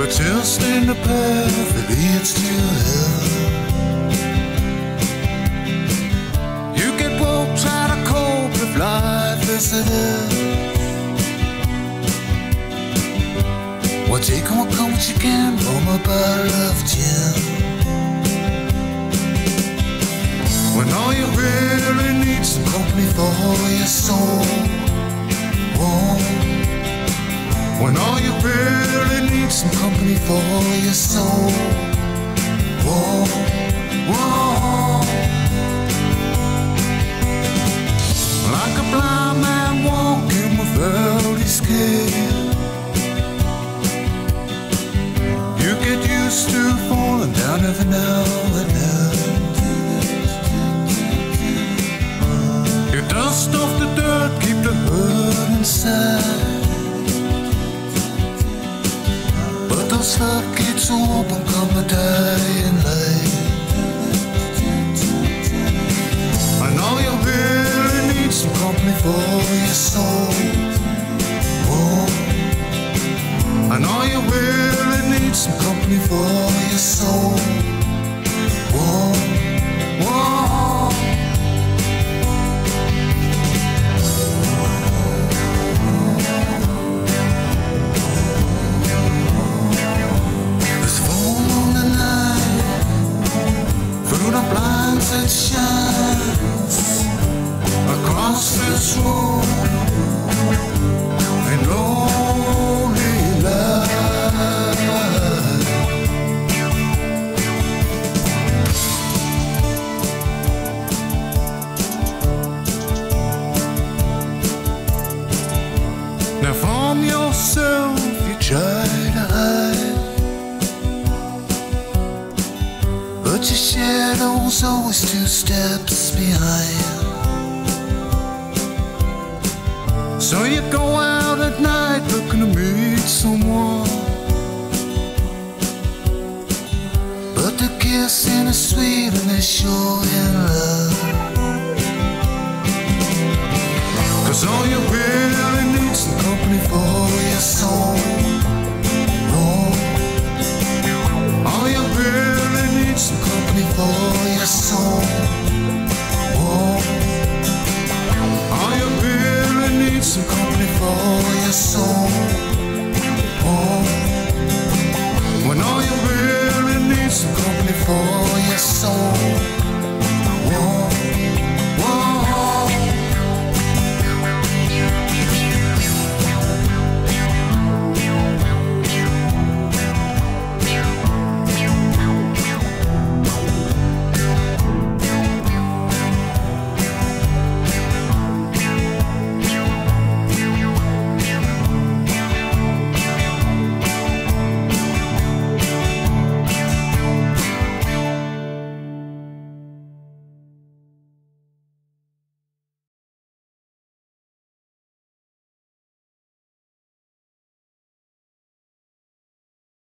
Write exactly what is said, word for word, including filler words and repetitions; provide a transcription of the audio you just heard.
but just in the path that leads to hell. You get woke, try to cope with life as it is. Well, take what comes you can from a bottle of gin. When all you really need some company for your soul. Whoa. When all you really need some company for your soul. Whoa, whoa. Like a blind man walking without his care. You get used to falling down every now and then. You dust off the dirt, keep the hurt inside. Those floodgates open come a dying light. I know you really need some company for your soul. Oh, I know you really need some company for your soul. Oh, whoa. It shines across this room in lonely light. Now from yourself you try to hide, but your shadow's always two steps behind. So you go out at night looking to meet someone, but the kissing is sweet and they're showing love. Cause all you really need is some company for your soul.